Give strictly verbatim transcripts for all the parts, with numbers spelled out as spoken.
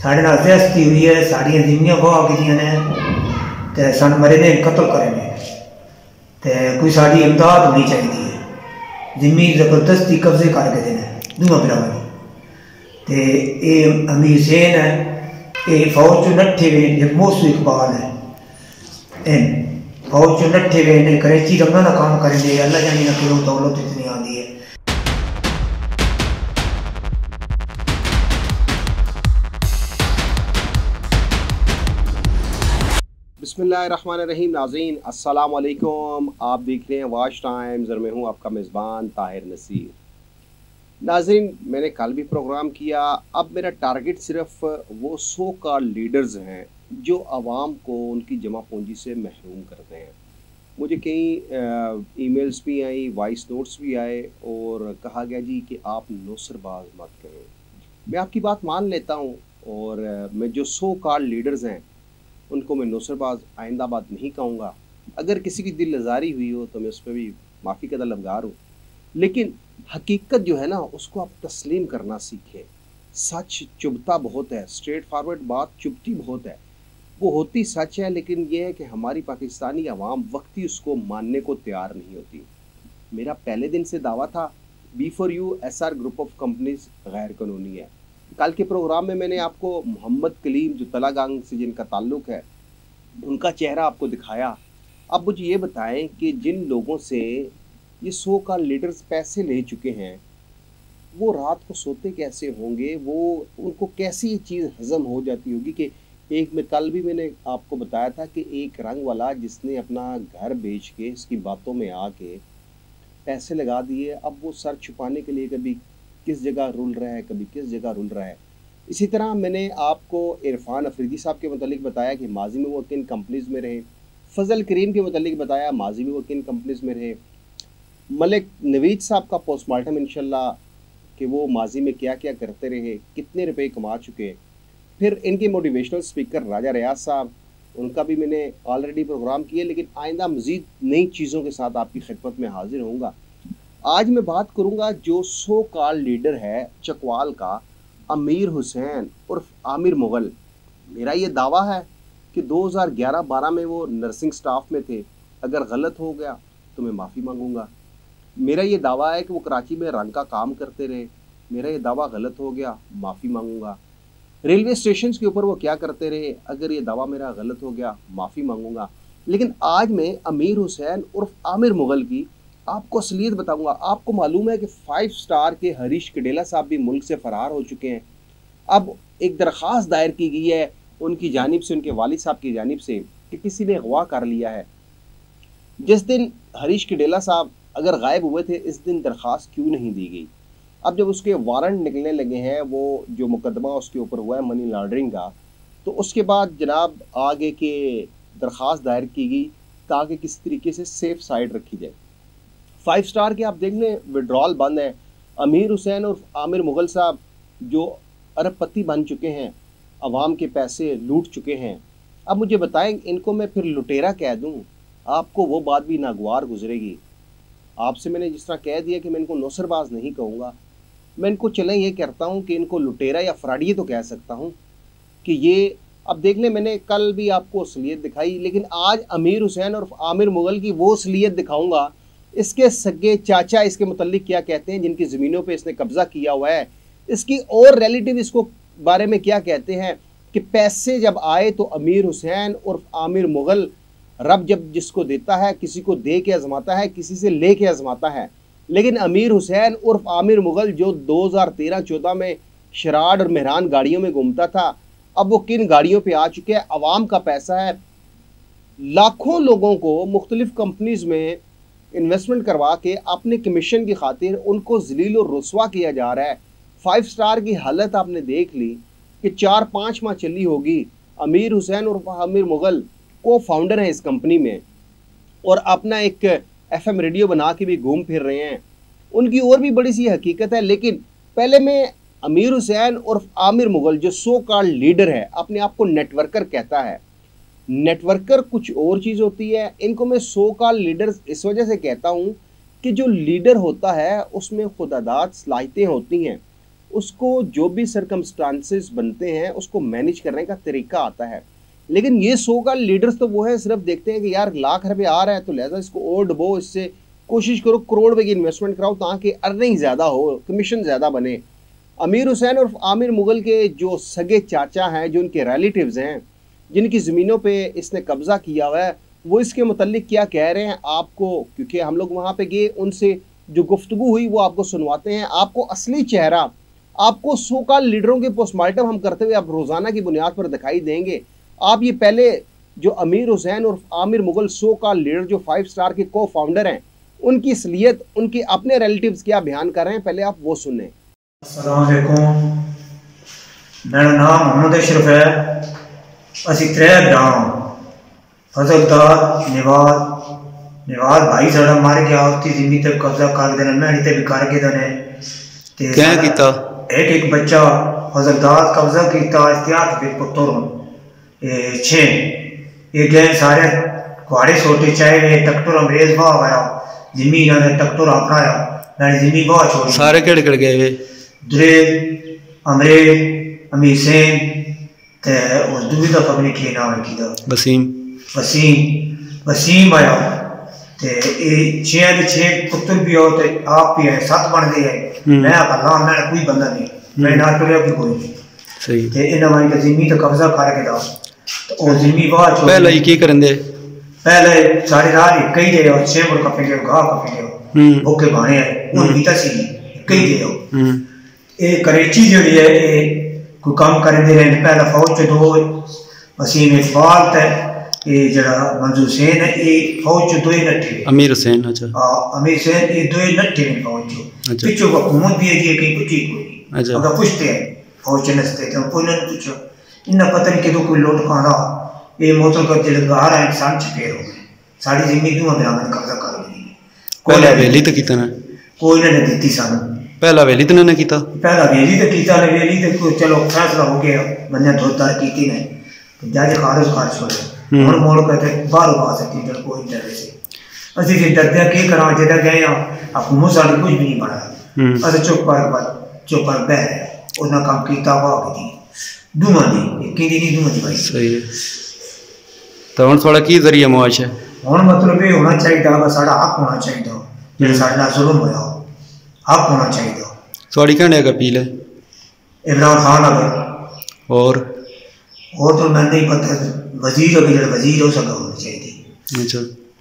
साढ़े नाल ज्यादती हुई है, साड़ियाँ जिम्मियाँ गवा कीतियां ने ते सन मरे ने कत्ल करे ने ते कोई साड़ी इमदाद होनी चाहिए है। जिम्मी जबरदस्ती कब्जे करके देने दूआ भरावां ते ये अमीर हुसैन है, ये फौज चो नट्ठे वे एक मौसू इकबाल है, इन फौज चो नट्ठे वे ने कराची रंगा का काम करेंगे। अल्लाह जानी ना क्यों दौलत इतनी आती है। बिस्मिल्लाहिर्रहमानिर्रहीम। नाज़रीन अस्सलाम वालेकुम, आप देख रहे हैं वाच टाइम्स और मैं हूं आपका मेज़बान ताहिर नसीर। नाज़रीन, मैंने कल भी प्रोग्राम किया, अब मेरा टारगेट सिर्फ वो सौ कॉल लीडर्स हैं जो आवाम को उनकी जमा पूंजी से महरूम करते हैं। मुझे कई ईमेल्स भी आई, वॉइस नोट्स भी आए और कहा गया जी कि आप नौसरबाज मत करें। मैं आपकी बात मान लेता हूँ और मैं जो सौ कॉल लीडर्स हैं उनको मैं नौसरबाज आइंदा बात नहीं कहूँगा। अगर किसी की दिल लजारी हुई हो तो मैं उस पर भी माफ़ी का तलबगार हूँ, लेकिन हकीकत जो है ना उसको आप तस्लीम करना सीखें। सच चुभता बहुत है, स्ट्रेट फॉरवर्ड बात चुभती बहुत है, वो होती सच है, लेकिन ये है कि हमारी पाकिस्तानी आवाम वक्ती उसको मानने को तैयार नहीं होती। मेरा पहले दिन से दावा था B for U S R group of companies गैर कानूनी है। कल के प्रोग्राम में मैंने आपको मोहम्मद कलीम जो तलागंग से जिनका ताल्लुक़ है उनका चेहरा आपको दिखाया। अब मुझे ये बताएं कि जिन लोगों से ये सौ का लीडर्स पैसे ले चुके हैं वो रात को सोते कैसे होंगे, वो उनको कैसी ये चीज़ हज़म हो जाती होगी कि एक में कल भी मैंने आपको बताया था कि एक रंग वाला जिसने अपना घर बेच के इसकी बातों में आके पैसे लगा दिए, अब वो सर छुपाने के लिए कभी किस जगह रुल रहा है, कभी किस जगह रुल रहा है। इसी तरह मैंने आपको इरफान अफरीदी साहब के मतलब बताया कि माजी में वो किन कंपनीज़ में रहे, फजल करीम के मतलब बताया माजी में वो किन कंपनीज़ में रहे, मलिक नवीद साहब का पोस्टमार्टम इंशाल्लाह कि वो माजी में क्या क्या करते रहे, कितने रुपए कमा चुके। फिर इनके मोटिवेशनल स्पीकर राजा रियाज साहब, उनका भी मैंने ऑलरेडी प्रोग्राम किया, लेकिन आइंदा मज़ीद नई चीज़ों के साथ आपकी खिदमत में हाजिर होऊंगा। आज मैं बात करूंगा जो सो कॉल लीडर है चकवाल का अमीर हुसैन उर्फ आमिर मुग़ल। मेरा ये दावा है कि दो हज़ार ग्यारह बारह में वो नर्सिंग स्टाफ में थे। अगर गलत हो गया तो मैं माफ़ी मांगूंगा। मेरा ये दावा है कि वो कराची में रंग का काम करते रहे। मेरा ये दावा गलत हो गया, माफ़ी मांगूंगा। रेलवे स्टेशन के ऊपर वो क्या करते रहे, अगर ये दावा मेरा गलत हो गया, माफ़ी मांगूंगा। लेकिन आज मैं अमीर हुसैन उर्फ आमिर मुग़ल की आपको असलियत बताऊंगा। आपको मालूम है कि फाइव स्टार के हरीश कडेला साहब भी मुल्क से फ़रार हो चुके हैं। अब एक दरख्वास्त दायर की गई है उनकी जानिब से, उनके वालिद साहब की जानिब से, कि किसी ने अगवा कर लिया है। जिस दिन हरीश कडेला साहब अगर गायब हुए थे, इस दिन दरख्वास्त क्यों नहीं दी गई? अब जब उसके वारंट निकलने लगे हैं, वो जो मुकदमा उसके ऊपर हुआ है मनी लॉन्ड्रिंग का, तो उसके बाद जनाब आगे के दरख्वास्त दायर की गई ताकि किस तरीके से सेफ साइड रखी जाए। फाइव स्टार के आप देख लें विड्रॉल बंद है। अमीर हुसैन और आमिर मुग़ल साहब जो अरबपति बन चुके हैं, अवाम के पैसे लूट चुके हैं। अब मुझे बताएं इनको मैं फिर लुटेरा कह दूं, आपको वो बात भी नागवार गुजरेगी। आपसे मैंने जिस तरह कह दिया कि मैं इनको नौसरबाज नहीं कहूँगा, मैं इनको चलें ये कहता हूँ कि इनको लुटेरा या फ्राडिये तो कह सकता हूँ कि ये अब देख लें। मैंने कल भी आपको असलियत दिखाई, लेकिन आज अमीर हुसैन और आमिर मुग़ल की वो असलियत दिखाऊँगा। इसके सगे चाचा इसके मुतल्लिक क्या कहते हैं जिनकी ज़मीनों पे इसने कब्ज़ा किया हुआ है, इसकी और रिलेटिव इसको बारे में क्या कहते हैं कि पैसे जब आए तो अमीर हुसैन और आमिर मुग़ल, रब जब जिसको देता है किसी को दे के आजमाता है, किसी से ले के आजमाता है। लेकिन अमीर हुसैन उर्फ आमिर मुग़ल जो दो हज़ार तेरह चौदह में शराड और मेहरान गाड़ियों में घूमता था, अब वो किन गाड़ियों पे आ चुके हैं। अवाम का पैसा है, लाखों लोगों को मुख्तलिफ कंपनीज़ में इन्वेस्टमेंट करवा के अपने कमीशन की खातिर उनको जलील और रुसवा किया जा रहा है। फाइव स्टार की हालत आपने देख ली कि चार पाँच माह चली होगी। अमीर हुसैन और आमिर मुग़ल को फाउंडर हैं इस कंपनी में और अपना एक एफ एम रेडियो बना के भी घूम फिर रहे हैं। उनकी और भी बड़ी सी हकीकत है, लेकिन पहले मैं अमीर हुसैन और आमिर मुग़ल जो सो कॉल्ड लीडर है, अपने आप को नेटवर्कर कहता है। नेटवर्कर कुछ और चीज़ होती है। इनको मैं सो कॉल्ड लीडर्स इस वजह से कहता हूँ कि जो लीडर होता है उसमें खुदादाद सलाहियतें होती हैं, उसको जो भी सरकमस्टांसेस बनते हैं उसको मैनेज करने का तरीका आता है। लेकिन ये सो का लीडर्स तो वो है, सिर्फ देखते हैं कि यार लाख रुपए आ रहा है तो लिहाजा इसको और डबो, इससे कोशिश करो करोड़ रुपए की इन्वेस्टमेंट कराओ ताकि अर्निंग ज़्यादा हो, कमीशन ज़्यादा बने। अमीर हुसैन और आमिर मुगल के जो सगे चाचा हैं, जो उनके रिलेटिव्स हैं, जिनकी ज़मीनों पे इसने कब्ज़ा किया हुआ है, वो इसके मुतल्लिक क्या कह रहे हैं आपको, क्योंकि हम लोग वहाँ पे गए, उनसे जो गुफ्तगू हुई वो आपको सुनवाते हैं। आपको असली चेहरा, आपको सो कॉल्ड लीडरों के पोस्टमार्टम हम करते हुए आप रोज़ाना की बुनियाद पर दिखाई देंगे। आप ये पहले जो अमीर हुसैन और Aamir Mughal so called leader जो फाइव स्टार के को फाउंडर हैं, उनकी असलियत, उनके अपने रिलेटिव्स क्या बयान कर रहे हैं, पहले आप वो सुनें। अस्सलाम वालेकुम, मेरा नाम मोहम्मद अशरफ है। असी त्रै गांव फजलदार निवाज निवाज भाई साड़ा मार गया, उसकी जिम्मी तक कब्जा कर देना, मैंने ते भी कर के देने ते क्या कीता? एक एक बच्चा फजलदार कब्जा किया, इश्तियाक के पुत्र ए छे ये गए सारे कुआड़े छोटे चाहे वे टक्टर अंग्रेज बाह आया, जिम्मी ना टक्टर अपनाया, मैंने जिम्मी बाह छोड़ी। सारे केड़े केड़े गए वे? दुरेज अंग्रेज अमीर सेन ते उस दूसरी दफा अपने के नाम है कीदा वसीम वसीम वसीम आया ते ये छे दे छे पुत्र भी हो ते आप भी है, सात बन गए है। मैं अल्लाह मैं कोई बंदा नहीं, मैं ना टुरिया भी कोई नहीं सही ते इन वाली ते जिम्मी ते कब्जा करके दा तो ओ जिम्मी बाह छोड़ पहले ही की करन दे, पहले सारे रात कई दे और छे मुड़ कपे के गा कपे के भूखे भाने है उन भी तसी कई दे हो। ये करेची जो है ये कोई काम करते रहे, पहला फौज च दो वसीम इकबाल ते ये जरा मंजूर हुसैन है, ये फौज च दो ही नट्ठे अमीर हुसैन। अच्छा हां अमीर हुसैन ये दो ही नट्ठे में फौज च अच्छा। पिछो हुकूमत भी है कि कहीं कुछ कोई अच्छा। अगर पूछते हैं फौज च नसते तो कोई ना पूछो इन्ना पता नहीं कि कोई लौट खाना ये मोतल कर दिल गार है इंसान छपे हो गए सारी जिंदगी दुआ में आमन कब्जा कर ली। पहला वेली तो कीता ना, कोई ने नहीं दी सानू, पहला वेली तो ना कीता, पहला वेली तो कीता ने वेली तो चलो फैसला हो गया बंदे धोतार कीती ने जज खारिज कर छोड़े हुन मोड़ कहते बाहर आ सकती जब कोई डर से असि जे डरदे की करा जेदा गए हुकूमत साडी कुछ भी नहीं बना अस चुप कर बात चुप कर बैठ उन्हें काम कीता हुआ भी दुआ दी कि दी नहीं दुआ दी भाई सही है। तो हुन थोड़ा की जरिया मुआश है, हुन मतलब ये होना चाहिए कि साडा हक होना चाहिए जेड़ा साडे नाल जुल्म होया हक होना चाहिए। थोड़ी कहने का अपील है इमरान खान अगर और और तो मैं नहीं पता वजीर अगर जो वजीर हो सका होनी चाहिए। अच्छा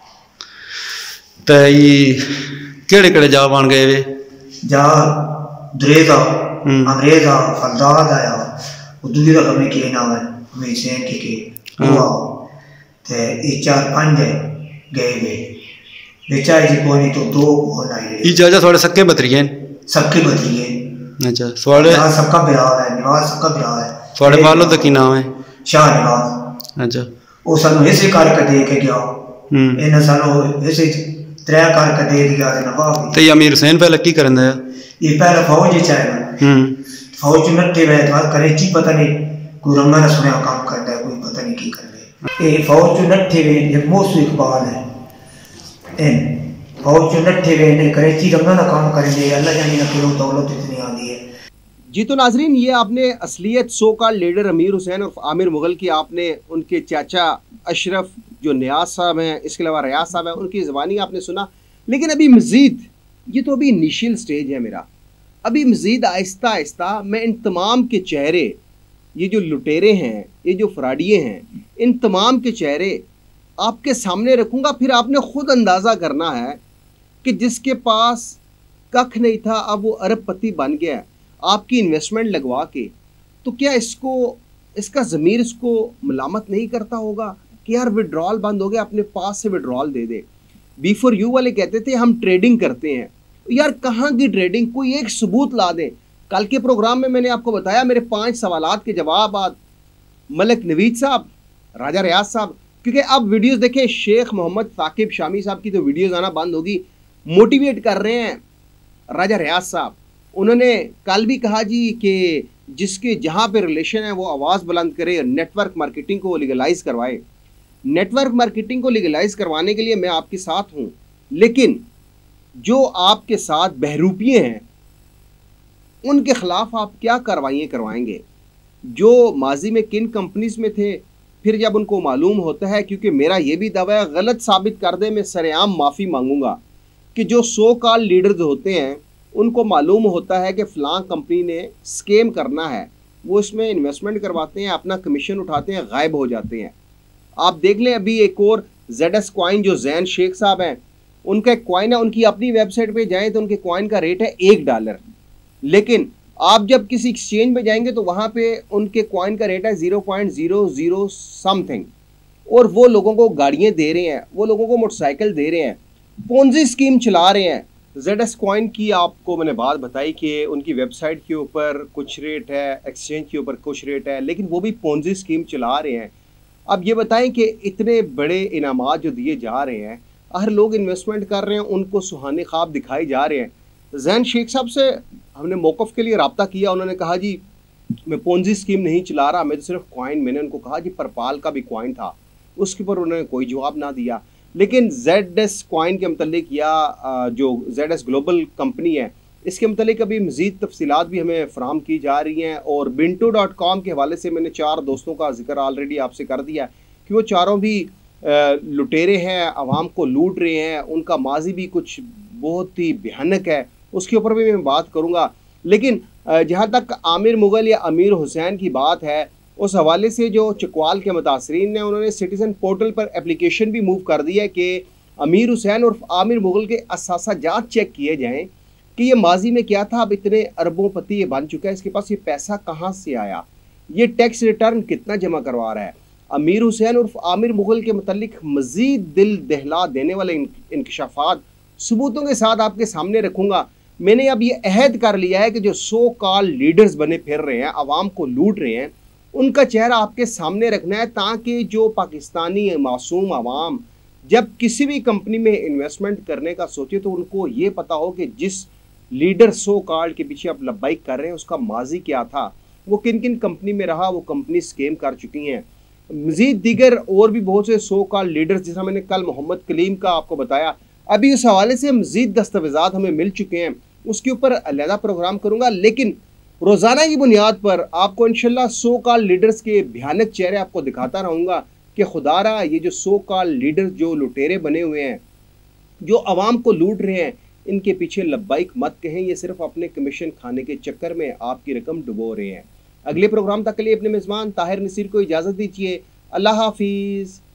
तो ये केड़े केड़े जा बन गए वे? जा दुरेजा अंग्रेजा फलदाद आया दूसरी दफा में के नाम है अमीर हुसैन के के हुआ ते ये चार पांच गए वे बेचारे जी कोई नहीं तो दो होना है। ये जाजा थोड़े सक्के बतरिए सबके बतरिए। अच्छा थोड़े सबका बिरार है निवाज सबका बिरार है। थोड़े वालों का की नाम है? शाह निवाज। अच्छा वो सानू ऐसे करके दे के गया इन्हें सानू ऐसे त्रै करके दे दिया ते नवाब तो ये अमीर हुसैन पहले की करन दे? ये पहले फौज ही चाहे फौज नट्ठे वे करेची पता नहीं कोई रंगा ना सुनया काम करता है कोई पता नहीं की कर ये फौज नट्ठे वे ये मौसू इकबाल है इन फौज नट्ठे वे ने करेची रंगा ना काम करेंगे अल्लाह जाने ना किलो दौलत इतनी आती है। जी तो नाजरीन ये आपने असलियत सो का लीडर अमीर हुसैन और आमिर मुगल की आपने उनके चाचा अशरफ जो नियाज साहब हैं, इसके अलावा रियाज साहब हैं, उनकी ज़बानी आपने सुना। लेकिन अभी मज़ीद ये तो अभी इनिशियल स्टेज है मेरा, अभी मज़ीद आहिस्ता आहिस्ता मैं इन तमाम के चेहरे, ये जो लुटेरे हैं, ये जो फ्राडिये हैं, इन तमाम के चेहरे आपके सामने रखूँगा। फिर आपने ख़ुद अंदाज़ा करना है कि जिसके पास कख नहीं था अब वो अरबपति बन गया आपकी इन्वेस्टमेंट लगवा के, तो क्या इसको इसका ज़मीर इसको मलामत नहीं करता होगा कि यार विड्रॉल बंद हो गया, अपने पास से विड्रॉल दे दे। बी फॉर यू वाले कहते थे हम ट्रेडिंग करते हैं, यार कहाँ की ट्रेडिंग, कोई एक सबूत ला दें। कल के प्रोग्राम में मैंने आपको बताया मेरे पांच सवालात के जवाब आज मलिक नवीद साहब, राजा रियाज साहब, क्योंकि अब वीडियोस देखें शेख मोहम्मद साकिब शामी साहब की तो वीडियोस आना बंद होगी, मोटिवेट कर रहे हैं राजा रियाज साहब। उन्होंने कल भी कहा जी कि जिसके जहाँ पे रिलेशन है वो आवाज़ बुलंद करे, नेटवर्क मार्केटिंग को लीगलाइज करवाए। नेटवर्क मार्केटिंग को लीगलाइज करवाने के लिए मैं आपके साथ हूँ, लेकिन जो आपके साथ बहरूपिये हैं उनके ख़िलाफ़ आप क्या कार्रवाइयाँ करवाएंगे? जो माजी में किन कंपनीज़ में थे, फिर जब उनको मालूम होता है, क्योंकि मेरा ये भी दावा है गलत साबित कर दे मैं सरेआम माफ़ी मांगूंगा, कि जो सो कॉल लीडर्स होते हैं उनको मालूम होता है कि फ़लाँ कंपनी ने स्कैम करना है, वो इसमें इन्वेस्टमेंट करवाते हैं, अपना कमीशन उठाते हैं, गायब हो जाते हैं। आप देख लें अभी एक और जेड एस कॉइन, जो जैन शेख साहब हैं, उनका एक कॉइन है, उनकी अपनी वेबसाइट पे जाएं तो उनके कॉइन का रेट है एक डॉलर, लेकिन आप जब किसी एक्सचेंज में जाएंगे तो वहाँ पे उनके कॉइन का रेट है zero point zero zero something, और वो लोगों को गाड़ियाँ दे रहे हैं, वो लोगों को मोटरसाइकिल दे रहे हैं, पोंजी स्कीम चला रहे हैं। जेड एस कॉइन की आपको मैंने बात बताई कि उनकी वेबसाइट के ऊपर कुछ रेट है, एक्सचेंज के ऊपर कुछ रेट है, लेकिन वो भी पोंजी स्कीम चला रहे हैं। अब ये बताएं कि इतने बड़े इनामात जो दिए जा रहे हैं, हर लोग इन्वेस्टमेंट कर रहे हैं, उनको सुहाने ख्वाब दिखाए जा रहे हैं। जैन शेख साहब से हमने मौक़िफ़ के लिए रब्ता किया, उन्होंने कहा जी मैं पोंजी स्कीम नहीं चला रहा, मैं तो सिर्फ कॉइन, मैंने उनको कहा जी परपाल का भी कॉइन था, उसके ऊपर उन्होंने कोई जवाब ना दिया। लेकिन जेड एस कॉइन के मतलब या जो जेड एस ग्लोबल कंपनी है, इसके मतलब अभी मज़ीद तफसीलात भी हमें फ़राहम की जा रही हैं, और बिंटो डॉट कॉम के हवाले से मैंने चार दोस्तों का जिक्र ऑलरेडी आपसे कर दिया कि वो चारों भी लुटेरे हैं, आवाम को लूट रहे हैं, उनका माजी भी कुछ बहुत ही भयानक है, उसके ऊपर भी मैं बात करूँगा। लेकिन जहाँ तक आमिर मुग़ल या अमीर हुसैन की बात है, उस हवाले से जो चकवाल के मुतासरीन ने उन्होंने सिटीज़न पोर्टल पर एप्लीकेशन भी मूव कर दी है कि अमीर हुसैन और आमिर मुग़ल के असासाजात चेक किए जाएँ कि ये माजी में क्या था, अब इतने अरबोंपति ये बन चुका है, इसके पास ये पैसा कहाँ से आया, ये टैक्स रिटर्न कितना जमा करवा रहा है। अमीर हुसैन और आमिर मुग़ल के मतलब मज़ीद दिल दहला देने वाले इंकशाफात सबूतों के साथ आपके सामने रखूँगा। मैंने अब ये अहद कर लिया है कि जो सो कॉल लीडर्स बने फिर रहे हैं, आवाम को लूट रहे हैं, उनका चेहरा आपके सामने रखना है, ताकि जो पाकिस्तानी मासूम आवाम जब किसी भी कंपनी में इन्वेस्टमेंट करने का सोचे तो उनको ये पता हो कि जिस लीडर सो कॉल्ड के पीछे आप लब्बाइक कर रहे हैं उसका माजी क्या था, वो किन किन कंपनी में रहा, वो कंपनी स्कैम कर चुकी हैं। मज़ीद दीगर और भी बहुत से सो कॉल्ड लीडर्स, जैसा मैंने कल मोहम्मद कलीम का आपको बताया, अभी उस हवाले से मज़ीद दस्तावेज़ात हमें मिल चुके हैं, उसके ऊपर अलहदा प्रोग्राम करूँगा। लेकिन रोज़ाना की बुनियाद पर आपको इंशाल्लाह सो कॉल्ड लीडर्स के भयानक चेहरे आपको दिखाता रहूँगा कि खुदारा ये जो सो कॉल्ड लीडर्स जो लुटेरे बने हुए हैं, जो आवाम को लूट रहे हैं, इनके पीछे लब्बाइक मत कहें, ये सिर्फ अपने कमीशन खाने के चक्कर में आपकी रकम डुबो रहे हैं। अगले प्रोग्राम तक के लिए अपने मेज़बान ताहिर नसीर को इजाज़त दीजिए। अल्लाह हाफिज़।